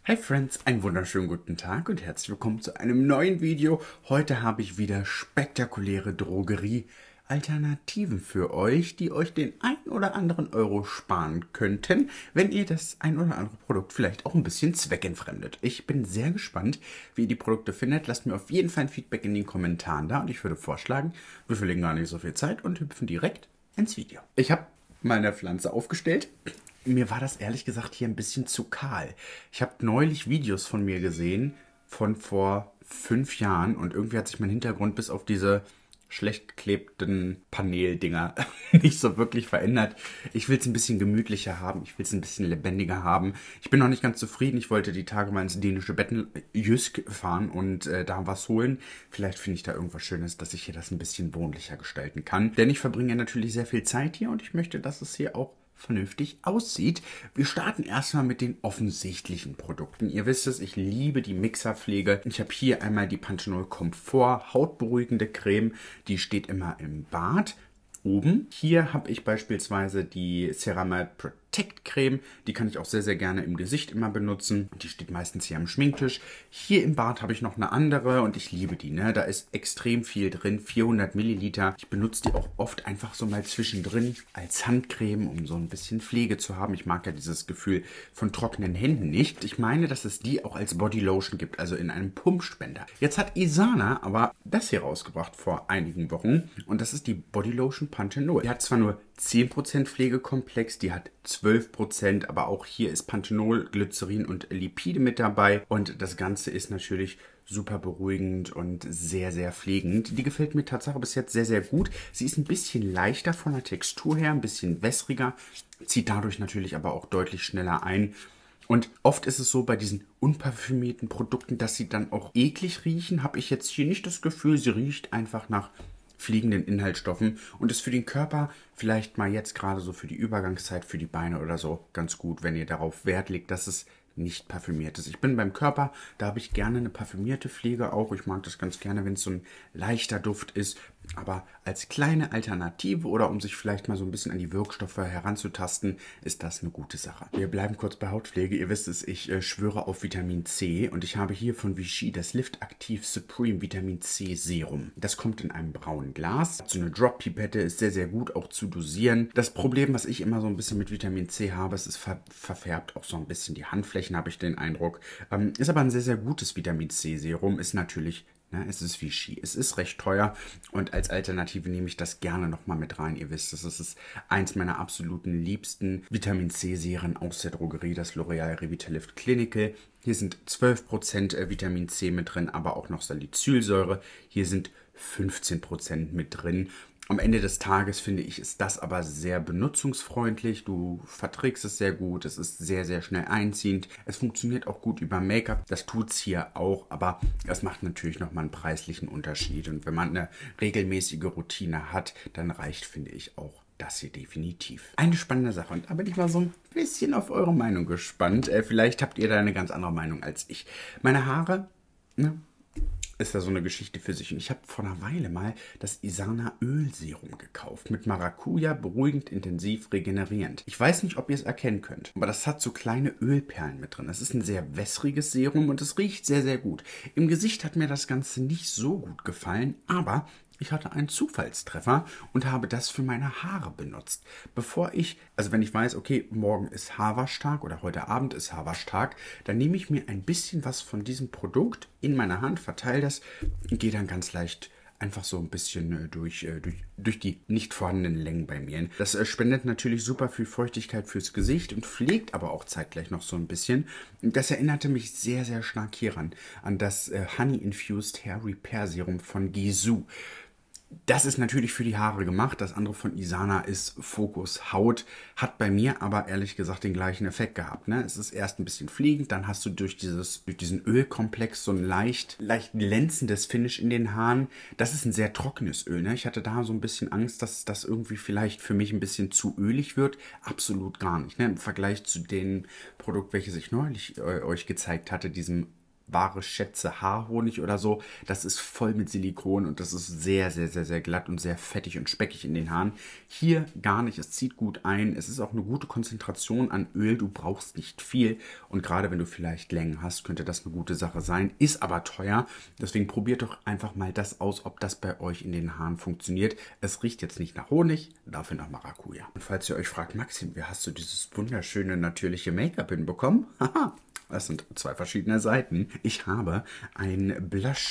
Hi Friends, einen wunderschönen guten Tag und herzlich willkommen zu einem neuen Video. Heute habe ich wieder spektakuläre Drogerie-Alternativen für euch, die euch den ein oder anderen Euro sparen könnten, wenn ihr das ein oder andere Produkt vielleicht auch ein bisschen zweckentfremdet. Ich bin sehr gespannt, wie ihr die Produkte findet. Lasst mir auf jeden Fall ein Feedback in den Kommentaren da und ich würde vorschlagen, wir verlieren gar nicht so viel Zeit und hüpfen direkt ins Video. Ich habe meine Pflanze aufgestellt. Mir war das ehrlich gesagt hier ein bisschen zu kahl. Ich habe neulich Videos von mir gesehen, von vor 5 Jahren und irgendwie hat sich mein Hintergrund bis auf diese schlecht geklebten Paneldinger nicht so wirklich verändert. Ich will es ein bisschen gemütlicher haben, ich will es ein bisschen lebendiger haben. Ich bin noch nicht ganz zufrieden, ich wollte die Tage mal ins dänische Jysk fahren und da was holen. Vielleicht finde ich da irgendwas Schönes, dass ich hier das ein bisschen wohnlicher gestalten kann. Denn ich verbringe natürlich sehr viel Zeit hier und ich möchte, dass es hier auch vernünftig aussieht. Wir starten erstmal mit den offensichtlichen Produkten. Ihr wisst es, ich liebe die Mixerpflege. Ich habe hier einmal die Panthenol Komfort hautberuhigende Creme. Die steht immer im Bad oben. Hier habe ich beispielsweise die Ceramide Protect Creme. Die kann ich auch sehr, sehr gerne im Gesicht immer benutzen. Die steht meistens hier am Schminktisch. Hier im Bad habe ich noch eine andere und ich liebe die. Da ist extrem viel drin, 400 Milliliter. Ich benutze die auch oft einfach so mal zwischendrin als Handcreme, um so ein bisschen Pflege zu haben. Ich mag ja dieses Gefühl von trockenen Händen nicht. Ich meine, dass es die auch als Bodylotion gibt, also in einem Pumpspender. Jetzt hat Isana aber das hier rausgebracht vor einigen Wochen und das ist die Bodylotion Panthenol. Die hat zwar nur 10% Pflegekomplex, die hat 12%, aber auch hier ist Panthenol, Glycerin und Lipide mit dabei und das Ganze ist natürlich super beruhigend und sehr, sehr pflegend. Die gefällt mir Tatsache bis jetzt sehr, sehr gut. Sie ist ein bisschen leichter von der Textur her, ein bisschen wässriger, zieht dadurch natürlich aber auch deutlich schneller ein. Und oft ist es so bei diesen unparfümierten Produkten, dass sie dann auch eklig riechen. Habe ich jetzt hier nicht das Gefühl, sie riecht einfach nach fliegenden Inhaltsstoffen und ist für den Körper vielleicht mal jetzt gerade so für die Übergangszeit, für die Beine oder so ganz gut, wenn ihr darauf Wert legt, dass es nicht parfümiert ist. Ich bin beim Körper, da habe ich gerne eine parfümierte Pflege auch. Ich mag das ganz gerne, wenn es so ein leichter Duft ist. Aber als kleine Alternative oder um sich vielleicht mal so ein bisschen an die Wirkstoffe heranzutasten, ist das eine gute Sache. Wir bleiben kurz bei Hautpflege. Ihr wisst es, ich schwöre auf Vitamin C und ich habe hier von Vichy das Lift Active Supreme Vitamin C Serum. Das kommt in einem braunen Glas. So eine Drop-Pipette ist sehr, sehr gut auch zu dosieren. Das Problem, was ich immer so ein bisschen mit Vitamin C habe, es verfärbt auch so ein bisschen die Handflächen, habe ich den Eindruck. Ist aber ein sehr, sehr gutes Vitamin C Serum. Ist natürlich, es ist Vichy. Es ist recht teuer und als Alternative nehme ich das gerne nochmal mit rein. Ihr wisst, das ist eins meiner absoluten liebsten Vitamin C Serien aus der Drogerie, das L'Oreal Revitalift Clinical. Hier sind 12% Vitamin C mit drin, aber auch noch Salicylsäure. Hier sind 15% mit drin. Am Ende des Tages finde ich, ist das aber sehr benutzungsfreundlich. Du verträgst es sehr gut. Es ist sehr, sehr schnell einziehend. Es funktioniert auch gut über Make-up. Das tut es hier auch, aber es macht natürlich nochmal einen preislichen Unterschied. Und wenn man eine regelmäßige Routine hat, dann reicht, finde ich, auch das hier definitiv. Eine spannende Sache. Und da bin ich mal so ein bisschen auf eure Meinung gespannt. Vielleicht habt ihr da eine ganz andere Meinung als ich. Meine Haare, ist ja so eine Geschichte für sich. Und ich habe vor einer Weile mal das Isana Ölserum gekauft. Mit Maracuja, beruhigend, intensiv, regenerierend. Ich weiß nicht, ob ihr es erkennen könnt, aber das hat so kleine Ölperlen mit drin. Das ist ein sehr wässriges Serum und es riecht sehr, sehr gut. Im Gesicht hat mir das Ganze nicht so gut gefallen, aber ich hatte einen Zufallstreffer und habe das für meine Haare benutzt. Wenn ich weiß, okay, morgen ist Haarwaschtag oder heute Abend ist Haarwaschtag, dann nehme ich mir ein bisschen was von diesem Produkt in meine Hand, verteile das und gehe dann ganz leicht einfach so ein bisschen durch die nicht vorhandenen Längen bei mir. Das spendet natürlich super viel Feuchtigkeit fürs Gesicht und pflegt aber auch zeitgleich noch so ein bisschen. Das erinnerte mich sehr, sehr stark hieran, an das Honey Infused Hair Repair Serum von Gisou. Das ist natürlich für die Haare gemacht. Das andere von Isana ist Focus Haut. Hat bei mir aber ehrlich gesagt den gleichen Effekt gehabt. Es ist erst ein bisschen pflegend, dann hast du durch diesen Ölkomplex so ein leicht glänzendes Finish in den Haaren. Das ist ein sehr trockenes Öl. Ich hatte da so ein bisschen Angst, dass das irgendwie vielleicht für mich ein bisschen zu ölig wird. Absolut gar nicht. Im Vergleich zu dem Produkt, welches ich neulich euch gezeigt hatte, diesem wahre Schätze Haarhonig oder so. Das ist voll mit Silikon und das ist sehr, sehr, sehr, sehr glatt und sehr fettig und speckig in den Haaren. Hier gar nicht, es zieht gut ein. Es ist auch eine gute Konzentration an Öl. Du brauchst nicht viel und gerade wenn du vielleicht Längen hast, könnte das eine gute Sache sein. Ist aber teuer. Deswegen probiert doch einfach mal das aus, ob das bei euch in den Haaren funktioniert. Es riecht jetzt nicht nach Honig, dafür nach Maracuja. Und falls ihr euch fragt, Maxim, wie hast du dieses wunderschöne natürliche Make-up hinbekommen? Haha. Das sind zwei verschiedene Seiten. Ich habe eine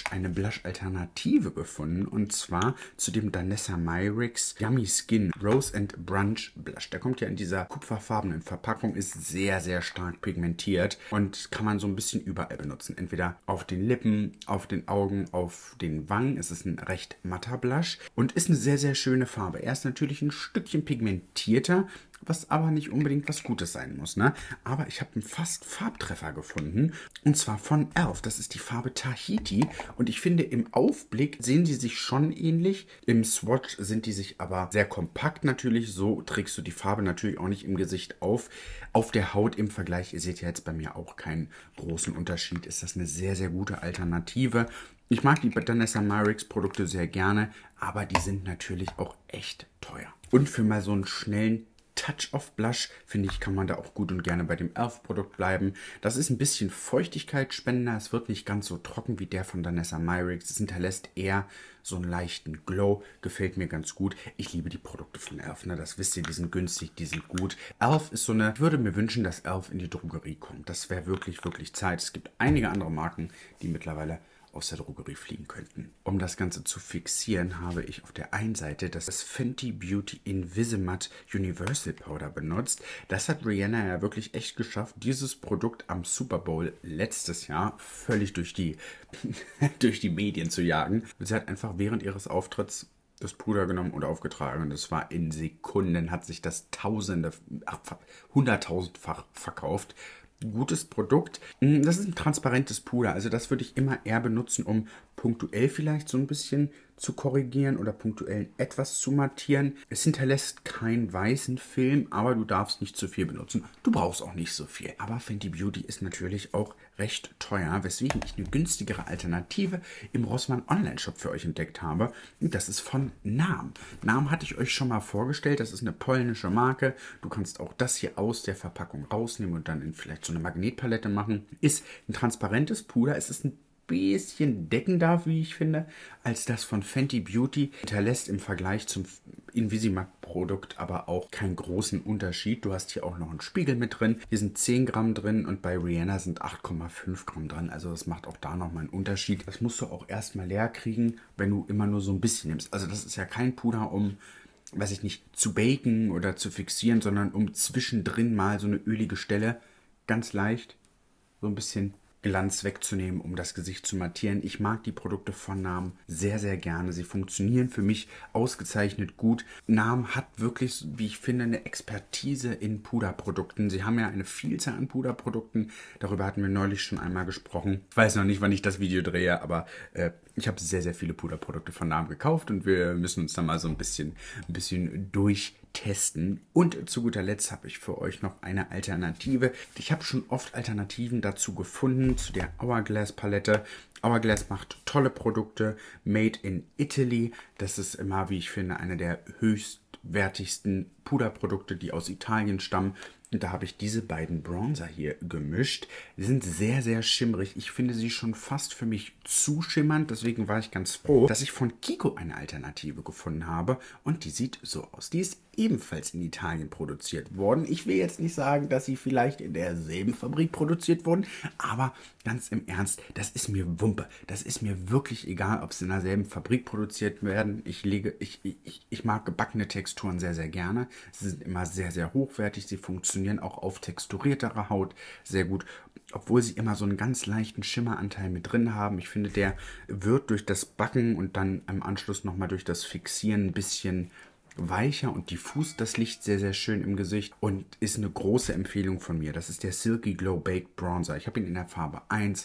Blush-Alternative gefunden und zwar zu dem Danessa Myricks Yummy Skin Rose and Brunch Blush. Der kommt ja in dieser kupferfarbenen Verpackung, ist sehr, sehr stark pigmentiert und kann man so ein bisschen überall benutzen. Entweder auf den Lippen, auf den Augen, auf den Wangen. Es ist ein recht matter Blush und ist eine sehr, sehr schöne Farbe. Er ist natürlich ein Stückchen pigmentierter, was aber nicht unbedingt was Gutes sein muss, ne? Aber ich habe einen fast Farbtreffer gefunden und zwar von e.l.f. Das ist die Farbe Tahiti und ich finde im Aufblick sehen die sich schon ähnlich. Im Swatch sind die sich aber sehr kompakt natürlich. So trägst du die Farbe natürlich auch nicht im Gesicht auf. Auf der Haut im Vergleich, ihr seht ja jetzt bei mir auch keinen großen Unterschied, ist das eine sehr, sehr gute Alternative. Ich mag die Danessa Myricks Produkte sehr gerne, aber die sind natürlich auch echt teuer. Und für mal so einen schnellen Touch-of-Blush, finde ich, kann man da auch gut und gerne bei dem e.l.f. Produkt bleiben. Das ist ein bisschen feuchtigkeitsspendender. Es wird nicht ganz so trocken wie der von Danessa Myricks. Es hinterlässt eher so einen leichten Glow. Gefällt mir ganz gut. Ich liebe die Produkte von e.l.f. Ne? Das wisst ihr, die sind günstig, die sind gut. e.l.f. ist so eine, ich würde mir wünschen, dass e.l.f. in die Drogerie kommt. Das wäre wirklich, wirklich Zeit. Es gibt einige andere Marken, die mittlerweile aus der Drogerie fliegen könnten. Um das Ganze zu fixieren, habe ich auf der einen Seite das Fenty Beauty Invisimatte Universal Powder benutzt. Das hat Rihanna ja wirklich echt geschafft, dieses Produkt am Super Bowl letztes Jahr völlig durch die, durch die Medien zu jagen. Sie hat einfach während ihres Auftritts das Puder genommen und aufgetragen und es war in Sekunden, hat sich das hunderttausendfach verkauft. Gutes Produkt. Das ist ein transparentes Puder, also das würde ich immer eher benutzen, um punktuell vielleicht so ein bisschen zu korrigieren oder punktuell etwas zu mattieren. Es hinterlässt keinen weißen Film, aber du darfst nicht zu viel benutzen. Du brauchst auch nicht so viel. Aber Fenty Beauty ist natürlich auch recht teuer, weswegen ich eine günstigere Alternative im Rossmann Online-Shop für euch entdeckt habe. Und das ist von NARM. NARM hatte ich euch schon mal vorgestellt. Das ist eine polnische Marke. Du kannst auch das hier aus der Verpackung rausnehmen und dann in vielleicht so eine Magnetpalette machen. Ist ein transparentes Puder. Es ist ein bisschen deckender, wie ich finde, als das von Fenty Beauty. Hinterlässt im Vergleich zum Invisimatte-Produkt aber auch keinen großen Unterschied. Du hast hier auch noch einen Spiegel mit drin. Hier sind 10 Gramm drin und bei Rihanna sind 8,5 Gramm drin. Also das macht auch da nochmal einen Unterschied. Das musst du auch erstmal leer kriegen, wenn du immer nur so ein bisschen nimmst. Also das ist ja kein Puder, um, weiß ich nicht, zu baken oder zu fixieren, sondern um zwischendrin mal so eine ölige Stelle ganz leicht so ein bisschen Glanz wegzunehmen, um das Gesicht zu mattieren. Ich mag die Produkte von NARM sehr, sehr gerne. Sie funktionieren für mich ausgezeichnet gut. NARM hat wirklich, wie ich finde, eine Expertise in Puderprodukten. Sie haben ja eine Vielzahl an Puderprodukten. Darüber hatten wir neulich schon einmal gesprochen. Ich weiß noch nicht, wann ich das Video drehe, aber ich habe sehr, sehr viele Puderprodukte von NARM gekauft und wir müssen uns da mal so ein bisschen durchtesten. Und zu guter Letzt habe ich für euch noch eine Alternative. Ich habe schon oft Alternativen dazu gefunden, zu der Hourglass Palette. Hourglass macht tolle Produkte, made in Italy. Das ist immer, wie ich finde, eine der höchstwertigsten Puderprodukte, die aus Italien stammen. Und da habe ich diese beiden Bronzer hier gemischt. Die sind sehr, sehr schimmerig. Ich finde sie schon fast für mich zu schimmernd. Deswegen war ich ganz froh, dass ich von Kiko eine Alternative gefunden habe. Und die sieht so aus. Die ist ebenfalls in Italien produziert worden. Ich will jetzt nicht sagen, dass sie vielleicht in derselben Fabrik produziert wurden. Aber ganz im Ernst, das ist mir Wumpe. Das ist mir wirklich egal, ob sie in derselben Fabrik produziert werden. Ich mag gebackene Texturen sehr, sehr gerne. Sie sind immer sehr, sehr hochwertig. Sie funktionieren auch auf texturierterer Haut sehr gut, obwohl sie immer so einen ganz leichten Schimmeranteil mit drin haben. Ich finde, der wird durch das Backen und dann im Anschluss nochmal durch das Fixieren ein bisschen weicher und diffus das Licht sehr, sehr schön im Gesicht und ist eine große Empfehlung von mir. Das ist der Silky Glow Baked Bronzer. Ich habe ihn in der Farbe 1.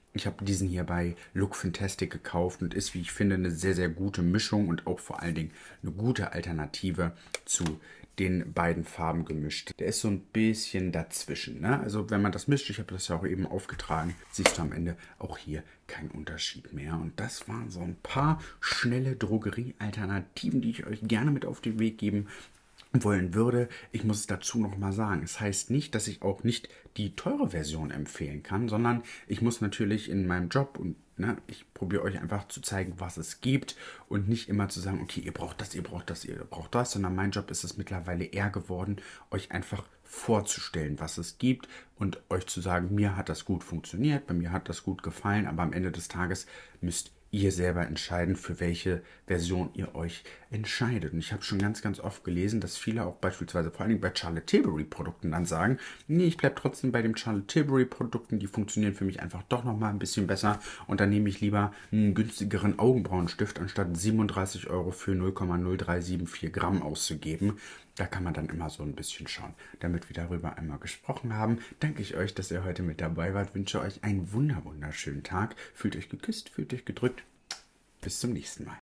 Ich habe diesen hier bei Look Fantastic gekauft und ist, wie ich finde, eine sehr, sehr gute Mischung und auch vor allen Dingen eine gute Alternative zu den beiden Farben gemischt. Der ist so ein bisschen dazwischen, ne? Also wenn man das mischt, ich habe das ja auch eben aufgetragen, siehst du am Ende auch hier keinen Unterschied mehr. Und das waren so ein paar schnelle Drogerie-Alternativen, die ich euch gerne mit auf den Weg geben wollen würde. Ich muss es dazu noch mal sagen, es heißt nicht, dass ich auch nicht die teure Version empfehlen kann, sondern ich muss natürlich in meinem Job und ich probiere euch einfach zu zeigen, was es gibt und nicht immer zu sagen, okay, ihr braucht das, ihr braucht das, ihr braucht das, sondern mein Job ist es mittlerweile eher geworden, euch einfach vorzustellen, was es gibt und euch zu sagen, mir hat das gut funktioniert, bei mir hat das gut gefallen, aber am Ende des Tages müsst ihr selber entscheiden, für welche Version ihr euch entscheidet. Und ich habe schon ganz, ganz oft gelesen, dass viele auch beispielsweise vor allem bei Charlotte Tilbury Produkten dann sagen, nee, ich bleibe trotzdem bei den Charlotte Tilbury Produkten, die funktionieren für mich einfach doch nochmal ein bisschen besser und dann nehme ich lieber einen günstigeren Augenbrauenstift, anstatt 37 Euro für 0,0374 Gramm auszugeben. Da kann man dann immer so ein bisschen schauen. Damit wir darüber einmal gesprochen haben, danke ich euch, dass ihr heute mit dabei wart. Wünsche euch einen wunderschönen Tag. Fühlt euch geküsst, fühlt euch gedrückt. Bis zum nächsten Mal.